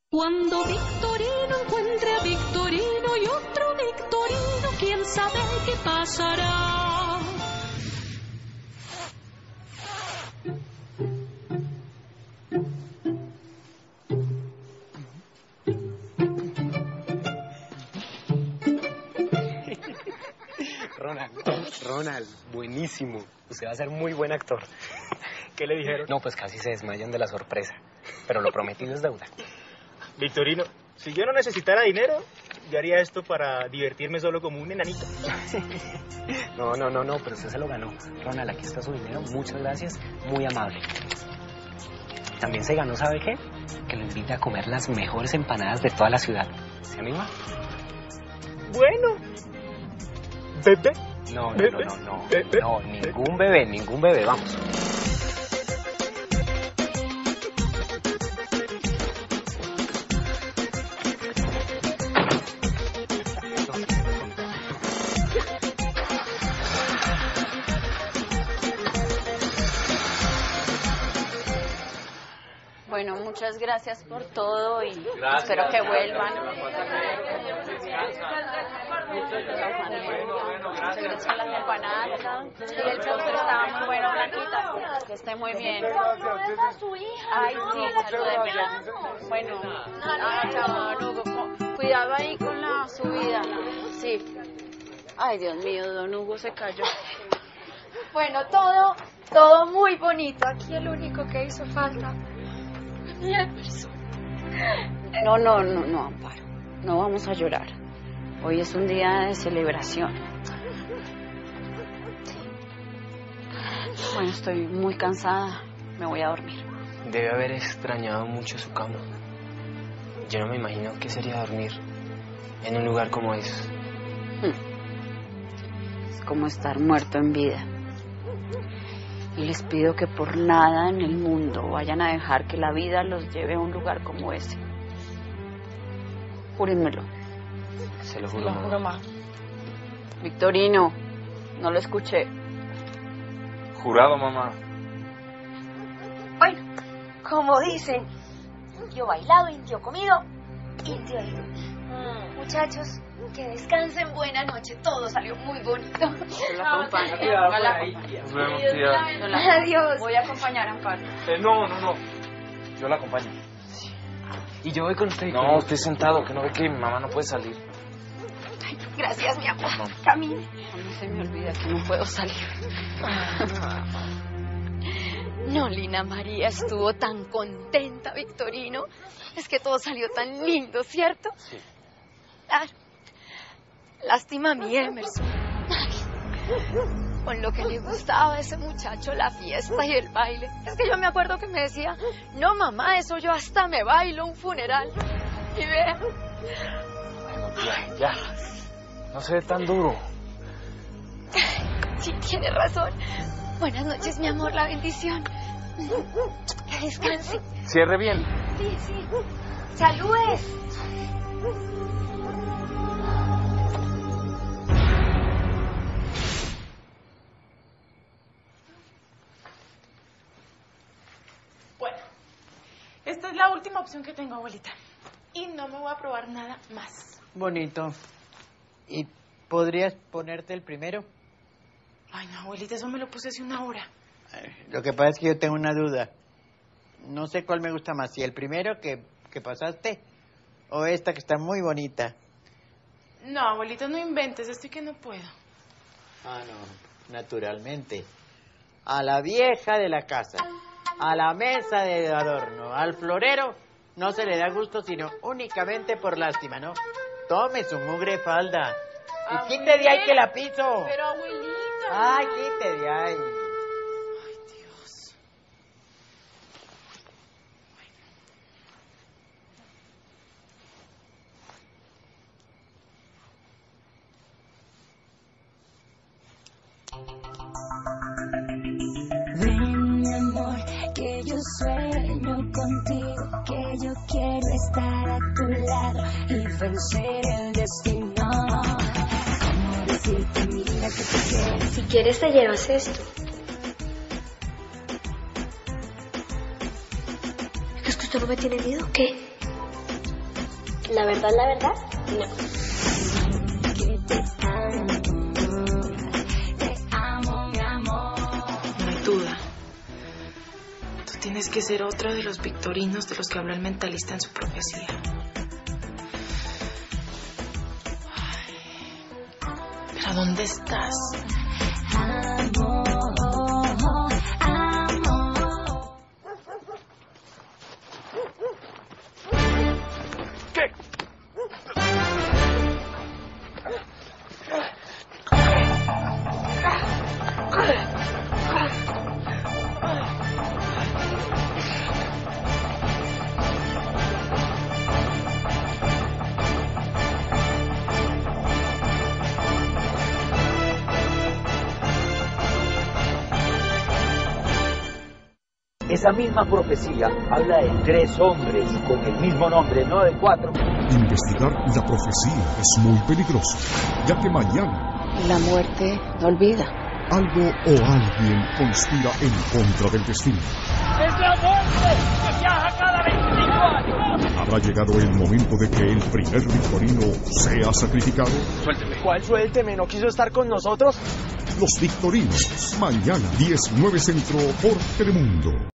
Cuando Victorino encuentre a Victorino y otro Victorino, quién sabe qué pasará. Ronald, buenísimo. Usted va a ser muy buen actor. ¿Qué le dijeron? No, pues casi se desmayan de la sorpresa. Pero lo prometido es deuda. Victorino, si yo no necesitara dinero, yo haría esto para divertirme solo como un enanito. No, pero usted se lo ganó. Ronald, aquí está su dinero. Muchas gracias. Muy amable. También se ganó, ¿sabe qué? Que lo invite a comer las mejores empanadas de toda la ciudad. ¿Se anima? Bueno. ¿Bebé? No, ningún bebé, vamos. Bueno, muchas gracias por todo y espero que vuelvan. Gracias por las empanadas. Y el postre estaba muy bueno, Blanquita. Que esté muy bien. Ay, sí, salúdemela. Bueno, chao, don Hugo. Cuidado ahí con la subida. Sí. Ay, Dios mío, don Hugo se cayó. Bueno, todo muy bonito. Aquí el único que hizo falta. No, Amparo. No vamos a llorar. Hoy es un día de celebración. Bueno, estoy muy cansada. Me voy a dormir. Debe haber extrañado mucho su cama. Yo no me imagino qué sería dormir en un lugar como ese. Es como estar muerto en vida. Y les pido que por nada en el mundo vayan a dejar que la vida los lleve a un lugar como ese. Júrenmelo. Se lo juro, mamá. Victorino, no lo escuché. Jurado, mamá. Bueno, como dicen, indio bailado, indio comido, indio ido. Muchachos, que descansen, buena noche, todo salió muy bonito. Yo la acompaño. Nos vemos, tía. Adiós. Voy a acompañar a Amparo. No. Yo la acompaño. Sí. Y yo voy con usted. No, usted sentado, que no ve que mi mamá no puede salir. Ay, gracias, mi amor. Camine. No se me olvida que no puedo salir. No, Lina María estuvo tan contenta, Victorino. Es que todo salió tan lindo, ¿cierto? Sí. Claro. Lástima a mi Emerson. Ay, con lo que le gustaba a ese muchacho la fiesta y el baile. Es que yo me acuerdo que me decía, no mamá, eso yo hasta me bailo un funeral. Y vea. Bueno, tía, ya. No se ve tan duro. Sí, tiene razón. Buenas noches, mi amor, la bendición. Que descanse. Cierre bien. Sí. ¡Saludes! Bueno, esta es la última opción que tengo, abuelita. Y no me voy a probar nada más. Bonito. ¿Y podrías ponerte el primero? Ay, no, abuelita, eso me lo puse hace una hora. Lo que pasa es que yo tengo una duda. No sé cuál me gusta más, si el primero que pasaste o esta que está muy bonita. No, abuelita, no inventes, estoy que no puedo. Ah, no, naturalmente. A la vieja de la casa, a la mesa de adorno, al florero, no se le da gusto sino únicamente por lástima, ¿no? Tome su mugre falda. Y quite de ahí que la piso. Pero, abuelita. Ay, quite de ahí. Ay, Dios. Ven, mi amor, que yo sueño contigo, que yo quiero estar a tu lado y vencer el destino. Como decirte, mira que te quiero. Si quieres te llevas esto. ¿Es que usted no me tiene miedo o qué? La verdad, no. No hay duda. Tú tienes que ser otro de los victorinos de los que habló el mentalista en su profecía. ¿Pero dónde estás? ¿Qué? Esa misma profecía habla de 3 hombres con el mismo nombre, no de 4. Investigar la profecía es muy peligroso, ya que mañana La muerte no olvida. algo o alguien conspira en contra del destino. ¡Es la muerte que viaja cada 25 años! ¿Habrá llegado el momento de que el primer victorino sea sacrificado? Suélteme. ¿Cuál suélteme? ¿No quiso estar con nosotros? Los Victorinos, mañana 10:09 Centro por Telemundo.